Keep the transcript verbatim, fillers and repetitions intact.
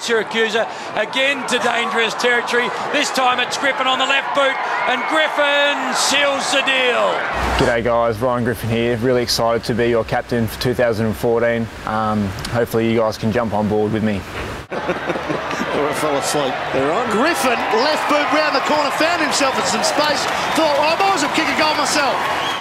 Syracuse again to dangerous territory. This time it's Griffin on the left boot, and Griffin seals the deal. G'day guys, Ryan Griffin here. Really excited to be your captain for two thousand fourteen. Um, hopefully you guys can jump on board with me. Or I fell asleep. They're on. Griffin, left boot round the corner, found himself in some space. Thought, oh, I might as well kick a goal myself.